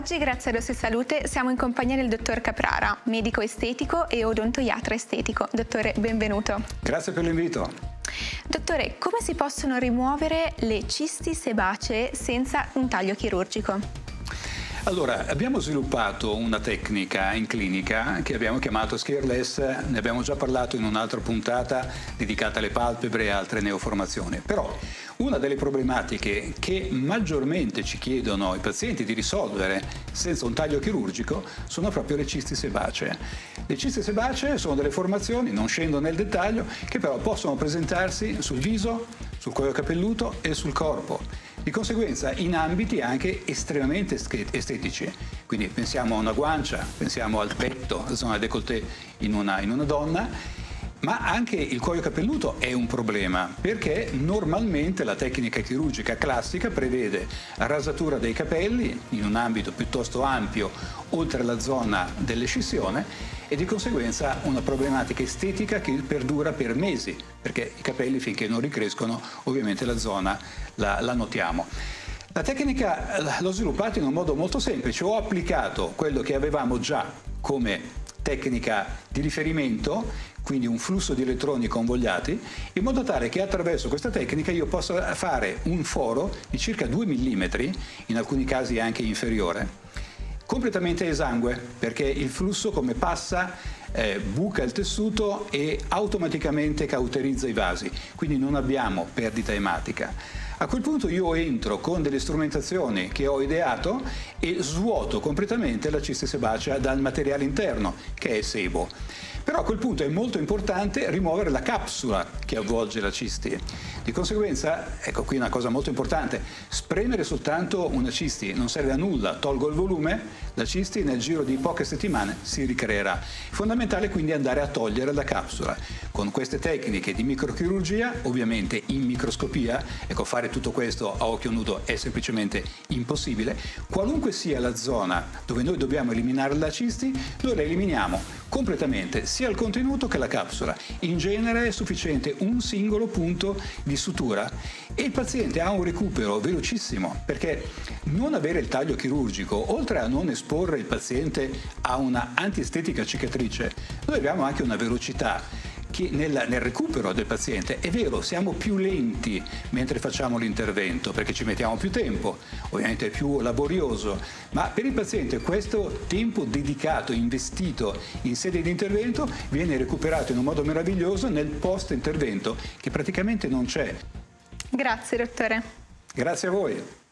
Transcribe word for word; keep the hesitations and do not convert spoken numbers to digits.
Oggi, grazie a Rossi Salute, siamo in compagnia del dottor Caprara, medico estetico e odontoiatra estetico. Dottore, benvenuto. Grazie per l'invito. Dottore, come si possono rimuovere le cisti sebacee senza un taglio chirurgico? Allora, abbiamo sviluppato una tecnica in clinica che abbiamo chiamato Scareless, ne abbiamo già parlato in un'altra puntata dedicata alle palpebre e altre neoformazioni. Però una delle problematiche che maggiormente ci chiedono i pazienti di risolvere senza un taglio chirurgico sono proprio le cisti sebacee. Le cisti sebacee sono delle formazioni, non scendo nel dettaglio, che però possono presentarsi sul viso, sul cuoio capelluto e sul corpo. Di conseguenza in ambiti anche estremamente estetici, quindi pensiamo a una guancia, pensiamo al petto, alla zona décolleté in una, in una donna, ma anche il cuoio capelluto è un problema perché normalmente la tecnica chirurgica classica prevede rasatura dei capelli in un ambito piuttosto ampio oltre la zona dell'escissione e di conseguenza una problematica estetica che perdura per mesi perché i capelli finché non ricrescono ovviamente la zona la, la notiamo. La tecnica l'ho sviluppata in un modo molto semplice, ho applicato quello che avevamo già come tecnica di riferimento, quindi un flusso di elettroni convogliati, in modo tale che attraverso questa tecnica io possa fare un foro di circa due millimetri, in alcuni casi anche inferiore, completamente esangue, perché il flusso come passa eh, buca il tessuto e automaticamente cauterizza i vasi, quindi non abbiamo perdita ematica. A quel punto io entro con delle strumentazioni che ho ideato e svuoto completamente la ciste sebacea dal materiale interno, che è sebo. Però a quel punto è molto importante rimuovere la capsula che avvolge la cisti. Di conseguenza, ecco qui una cosa molto importante, spremere soltanto una cisti non serve a nulla, tolgo il volume, la cisti nel giro di poche settimane si ricreerà. È fondamentale quindi andare a togliere la capsula. Con queste tecniche di microchirurgia, ovviamente in microscopia, ecco fare tutto questo a occhio nudo è semplicemente impossibile, qualunque sia la zona dove noi dobbiamo eliminare la cisti, noi la eliminiamo completamente, sia il contenuto che la capsula. In genere è sufficiente un singolo punto di sutura e il paziente ha un recupero velocissimo, perché non avere il taglio chirurgico, oltre a non esporre il paziente a una antiestetica cicatrice, noi abbiamo anche una velocità che nel, nel recupero del paziente. È vero, siamo più lenti mentre facciamo l'intervento perché ci mettiamo più tempo, ovviamente è più laborioso, ma per il paziente questo tempo dedicato, investito in sede di intervento viene recuperato in un modo meraviglioso nel post intervento che praticamente non c'è. Grazie dottore. Grazie a voi.